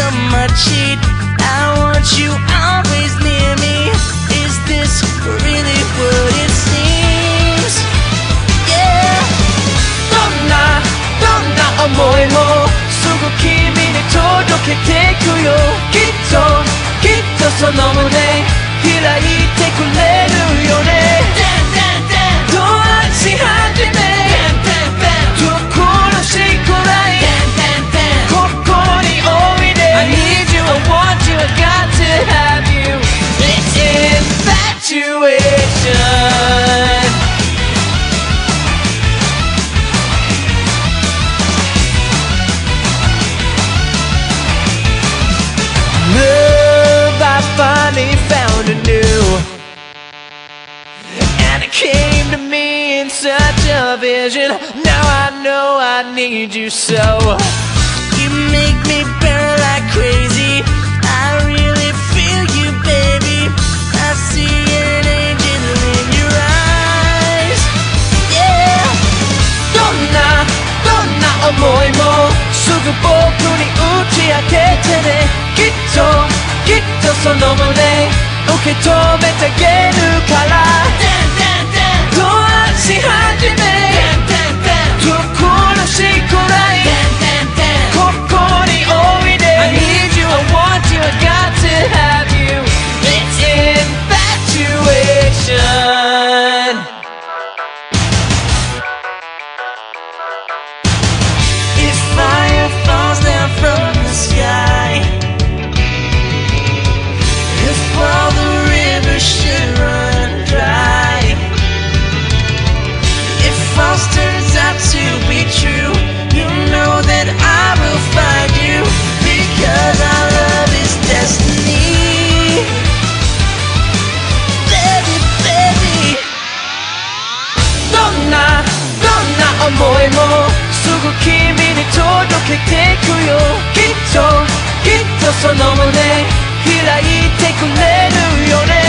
on my cheat. I want you always near me. Is this really what it seems? Yeah. どんな思いもすぐ君に届けてくよ。きっとその胸開いてくれるよね。ドアし始め心しくらいここにおいで I need you, I want you, I got to have you. It's infatuation. Love, I finally found anew, and it came to me in such a vision. Now I know I need you so. You make me burn like crazy. I really feel you, baby. I see an angel in your eyes. Yeah. どんな思いもすぐ僕に打ち明けてね。きっとその胸受け止めてあげるから。ドアし始め心しくらいここにおいで I need you, I want you, I got to have you. It's infatuation. If fire falls down from the sky, if all the rivers should run dry, if false turns out to be true, you know that I will find you, because our love is destiny. Baby, baby. どんな思いもすぐ君に届けてくよ。きっとその胸開いてくれるよね。